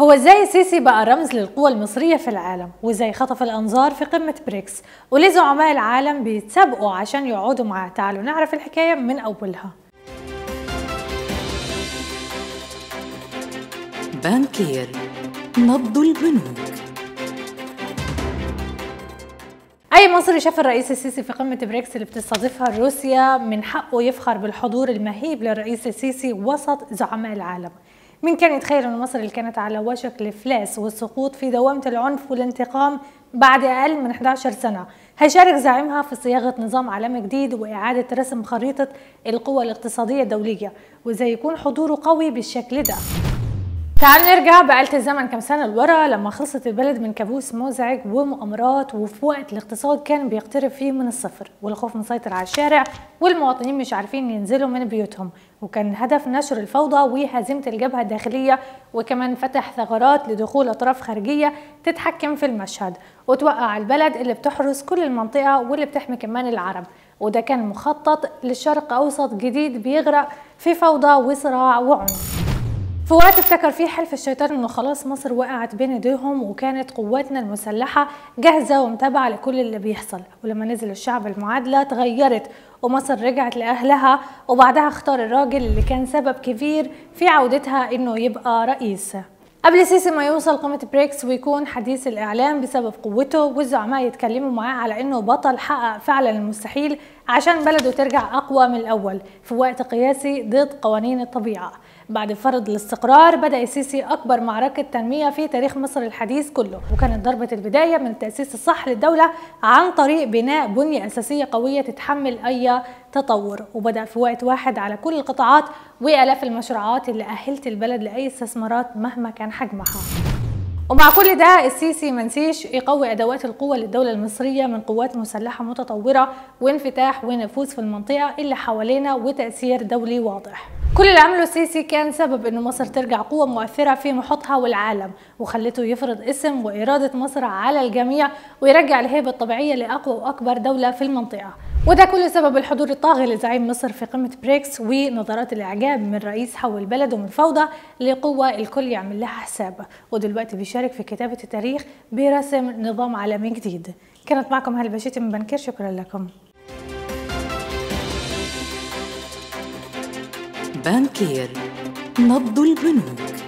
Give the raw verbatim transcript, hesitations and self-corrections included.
هو ازاي السيسي بقى رمز للقوى المصرية في العالم، وازاي خطف الأنظار في قمة بريكس، وليه زعماء العالم بيتسابقوا عشان يقعدوا معاه؟ تعالوا نعرف الحكاية من أولها. بانكير، نبض البنوك. أي مصري شاف الرئيس السيسي في قمة بريكس اللي بتستضيفها روسيا من حقه يفخر بالحضور المهيب للرئيس السيسي وسط زعماء العالم. مين كان يتخيل أن مصر اللي كانت على وشك الإفلاس والسقوط في دوامة العنف والانتقام بعد أقل من إحدى عشرة سنة هيشارك زعيمها في صياغة نظام عالمي جديد وإعادة رسم خريطة القوى الاقتصادية الدولية، وإزاي يكون حضوره قوي بالشكل ده؟ تعال نرجع بآلة الزمن كم سنة لورا لما خلصت البلد من كابوس مزعج ومؤامرات، وفي وقت الاقتصاد كان بيقترب فيه من الصفر والخوف مسيطر على الشارع والمواطنين مش عارفين ينزلوا من بيوتهم، وكان الهدف نشر الفوضى وهزيمة الجبهة الداخلية، وكمان فتح ثغرات لدخول أطراف خارجية تتحكم في المشهد وتوقع البلد اللي بتحرس كل المنطقة واللي بتحمي كمان العرب. وده كان مخطط للشرق أوسط جديد بيغرق في فوضى وصراع وعنف. في وقت افتكر فيه حلف الشيطان انه خلاص مصر وقعت بين ايديهم، وكانت قواتنا المسلحة جاهزة ومتابعة لكل اللي بيحصل، ولما نزل الشعب المعادلة اتغيرت ومصر رجعت لأهلها، وبعدها اختار الراجل اللي كان سبب كبير في عودتها انه يبقى رئيس. قبل السيسي ما يوصل قمة بريكس ويكون حديث الإعلام بسبب قوته والزعماء يتكلموا معاه على إنه بطل حقق فعلا المستحيل عشان بلده ترجع أقوى من الأول في وقت قياسي ضد قوانين الطبيعة. بعد فرض الاستقرار بدأ السيسي أكبر معركة تنمية في تاريخ مصر الحديث كله، وكانت ضربة البداية من التأسيس الصح للدولة عن طريق بناء بنية أساسية قوية تتحمل أي تطور، وبدأ في وقت واحد على كل القطاعات وآلاف المشروعات اللي أهلت البلد لأي استثمارات مهما كان حجمها. ومع كل ده السيسي منسيش يقوي أدوات القوة للدولة المصرية من قوات مسلحة متطورة وانفتاح ونفوذ في المنطقة اللي حوالينا وتأثير دولي واضح. كل اللي عمله السيسي كان سبب إن مصر ترجع قوة مؤثرة في محيطها والعالم، وخلته يفرض اسم وإرادة مصر على الجميع ويرجع الهيبة الطبيعية لأقوى وأكبر دولة في المنطقة. وده كله سبب الحضور الطاغي لزعيم مصر في قمة بريكس ونظرات الإعجاب من رئيس حول بلده من فوضى لقوة الكل يعمل لها حساب، ودلوقتي بيشارك في كتابة التاريخ برسم نظام عالمي جديد. كانت معكم هالة بشيتي من بانكير، شكرا لكم. بانكير، نبض البنوك.